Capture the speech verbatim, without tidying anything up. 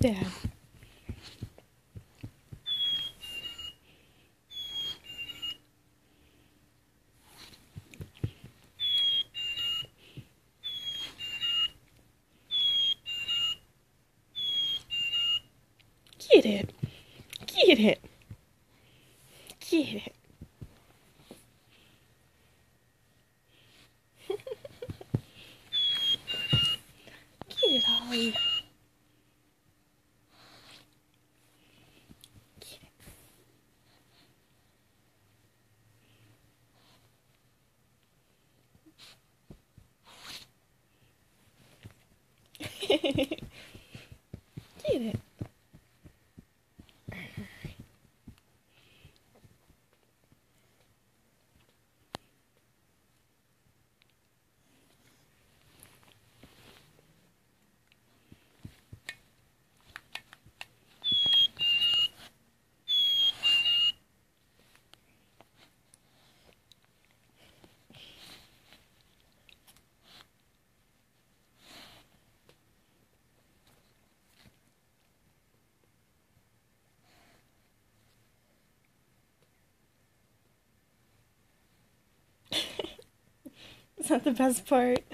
Dad. Get it. Get it. Get it. Get it, Ollie. Get it. Get it. Is that the best part?